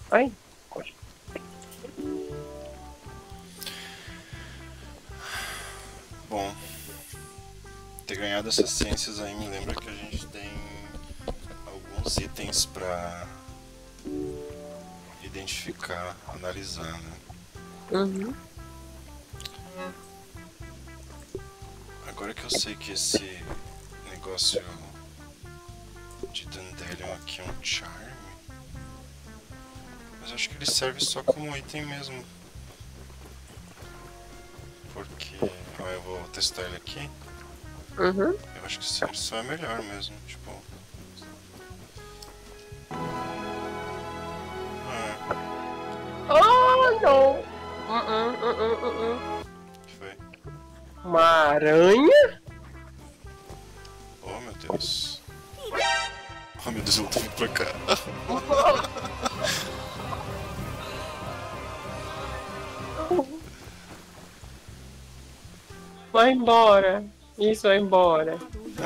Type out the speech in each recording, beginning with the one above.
Ai. Bom, ter ganhado essas ciências aí me lembra que a gente tem alguns itens pra identificar, analisar, né? Uhum. Agora que eu sei que esse negócio de Dandelion aqui é um charme, mas acho que ele serve só como item mesmo. Porque, ó, eu vou testar ele aqui. Uhum. Eu acho que só é melhor mesmo, tipo. Oh, não! Que foi? Uma aranha? Oh meu Deus. Oh meu Deus, eu tô vindo pra cá. Vai embora. Isso, vai embora.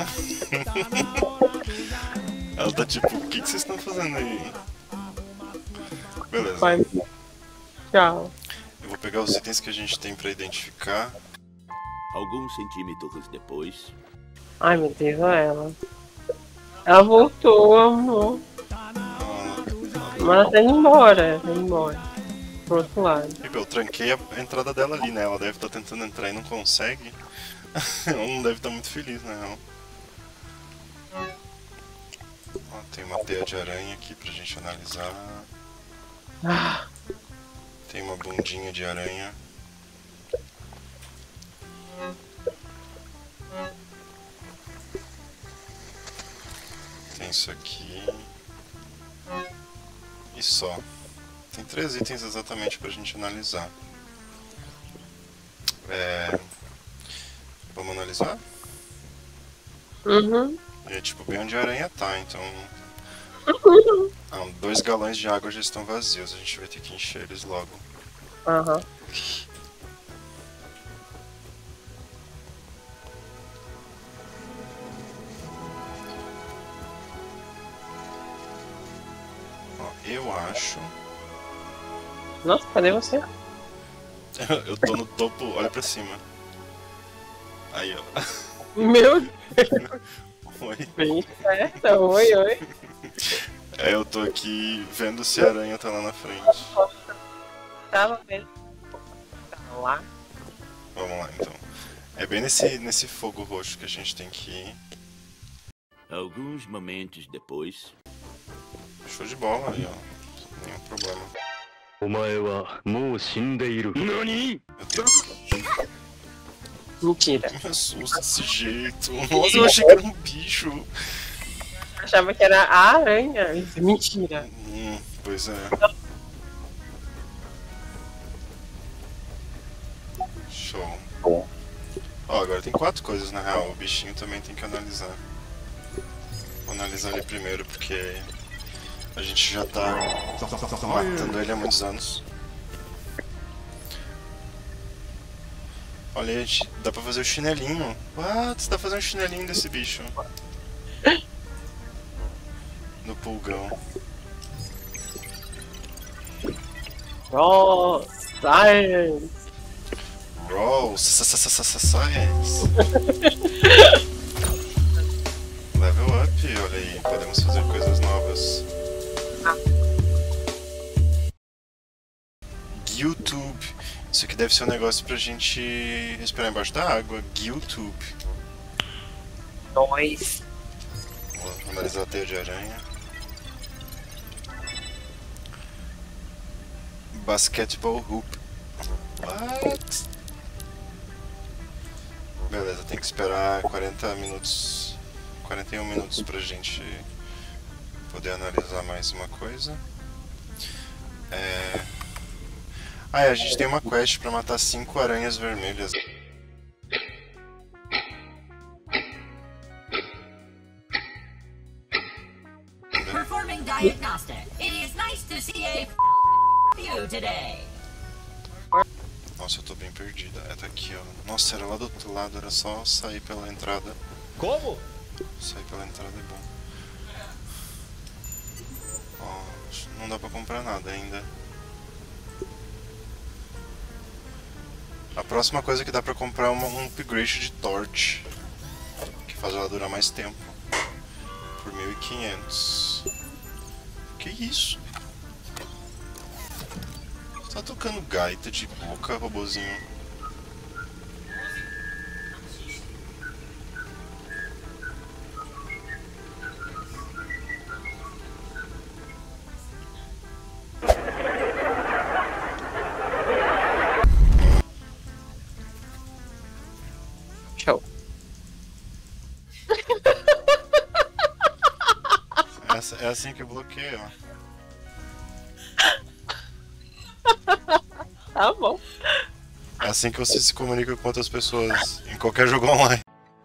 Ela tá tipo, o que vocês estão fazendo aí? Beleza. Vai. Tchau. Eu vou pegar os itens que a gente tem pra identificar. Alguns centímetros depois. Ai, meu Deus, olha ela. Ela voltou, amor. Mas ela tá indo embora. Tá indo embora. Pro outro lado. Eu tranquei a entrada dela ali, né? Ela deve estar tentando entrar e não consegue. Ela não deve estar muito feliz, na real. Ó, tem uma teia de aranha aqui pra gente analisar. Ah, Tem uma bundinha de aranha. Tem isso aqui. E só. Tem 3 itens exatamente pra gente analisar. Vamos analisar? uhum. E é tipo bem onde a aranha tá, então. 2 galões de água já estão vazios, a gente vai ter que encher eles logo. Aham. Ó, eu acho. Nossa, cadê você? Eu tô no topo, olha pra cima. Aí, ó. Meu Deus. Oi. Bem esperta. Oi, oi. Eu tô aqui vendo se a aranha tá lá na frente. Tava vendo. Tá lá. Vamos lá então. É bem nesse fogo roxo que a gente tem que ir. Alguns momentos depois. Show de bola aí, ó. Nenhum problema. お前はもう死んでいる。何？ Meu Deus. Mentira. Me assusta desse jeito. Nossa, eu achei que era um bicho. Eu achava que era a aranha. Isso é mentira. Pois é. Show. Ó, agora tem 4 coisas na real. O bichinho também tem que analisar. Vou analisar ele primeiro porque a gente já tá matando ele há muitos anos. Olha, gente, dá pra fazer o chinelinho. What? Dá pra fazer um chinelinho desse bicho. No pulgão. Oh, science. Roll, science. Level up, olha aí, podemos fazer coisas novas. YouTube. Isso aqui deve ser um negócio pra gente respirar embaixo da água. YouTube. Nós. Vou analisar a teia de aranha. Basketball hoop. What? Beleza, tem que esperar 40 minutos. 41 minutos pra gente poder analisar mais uma coisa. Ah, a gente tem uma quest pra matar 5 aranhas vermelhas. Performing diagnostic. It is nice to see a you today. Nossa, eu tô bem perdida. Tá aqui, ó. Nossa, era lá do outro lado, era só sair pela entrada. Como? Sair pela entrada é bom. Ó, não dá pra comprar nada ainda. A próxima coisa que dá pra comprar é um upgrade de torch, que faz ela durar mais tempo, por 1500. Que isso? Você tá tocando gaita de boca, robozinho? Show. É assim que eu bloqueio, ó. Tá bom. É assim que você se comunica com outras pessoas em qualquer jogo online.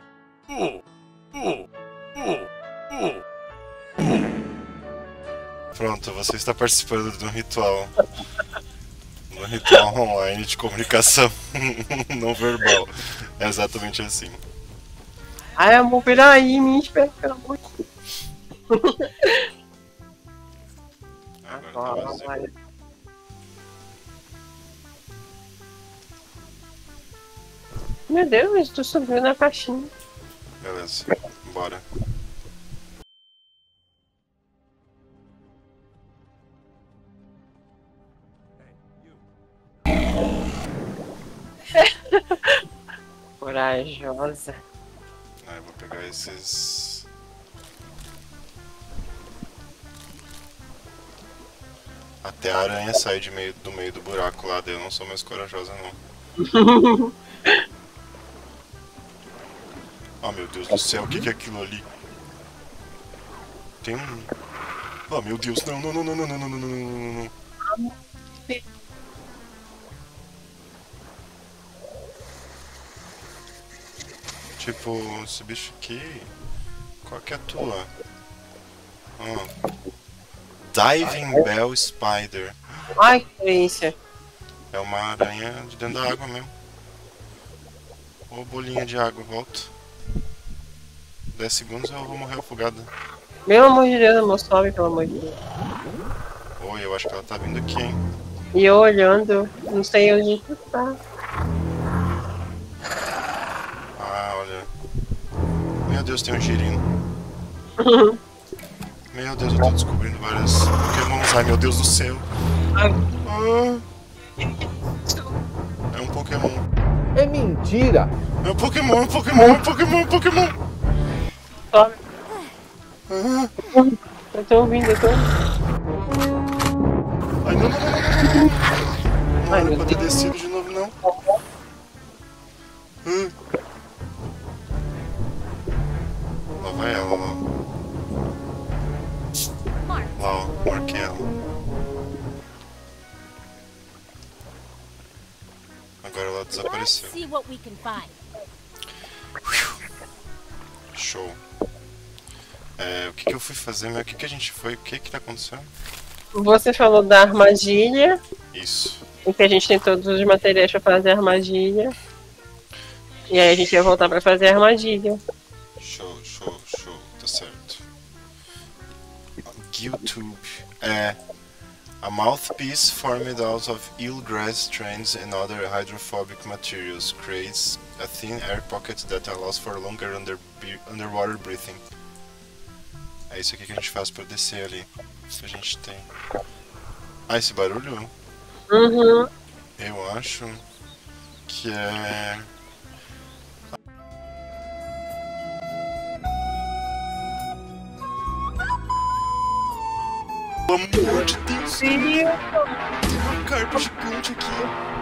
Pronto, você está participando de um ritual. Um ritual online de comunicação não verbal. É exatamente assim. Ai, amor, peraí, me espera, pelo amor de Deus. Agora tá vazio. Vai. Meu Deus, tu subiu na caixinha. Beleza, bora. Corajosa. Eu vou pegar esses. Até a aranha sai do meio do buraco lá, daí eu não sou mais corajosa não. Oh meu Deus do céu, o que é aquilo ali? Tem um... Oh meu Deus, não. Tipo, esse bicho aqui... Qual que é a tua? Diving Bell Spider. Ai, que delícia. É uma aranha de dentro da água mesmo. Ô bolinha de água, volta. 10 segundos eu vou morrer afogada. Pelo amor de Deus, amor, sobe, pelo amor de Deus. Oi, eu acho que ela tá vindo aqui, hein. E eu olhando, não sei onde tu tá. Ah, olha. Meu Deus, tem um girino. Meu Deus, eu tô descobrindo vários Pokémons. Ai, meu Deus do céu. Ai. Ah. É um Pokémon. É mentira! É um Pokémon. Sobe. Ah. Eu tô ouvindo, eu tô ouvindo. Ai, não. Não Ai, era meu pra ter Deus. descido de novo, não. Lá vai ela, lá. Lá, ó, marquei ela. Agora ela Let's desapareceu. see what we can find. Show. O que eu fui fazer, meu? O que a gente foi? O que tá acontecendo? Você falou da armadilha, Isso. em que a gente tem todos os materiais pra fazer a armadilha. E aí a gente ia voltar pra fazer a armadilha. Show. Tá certo. Giltube. A mouthpiece formed out of eelgrass strands and other hydrophobic materials creates a thin air pocket that allows for longer underwater breathing. É isso aqui que a gente faz pra descer ali. Isso a gente tem. Ah, esse barulho? Uhum. Eu acho que é... Pelo amor de Deus! Tem uma carpa gigante aqui.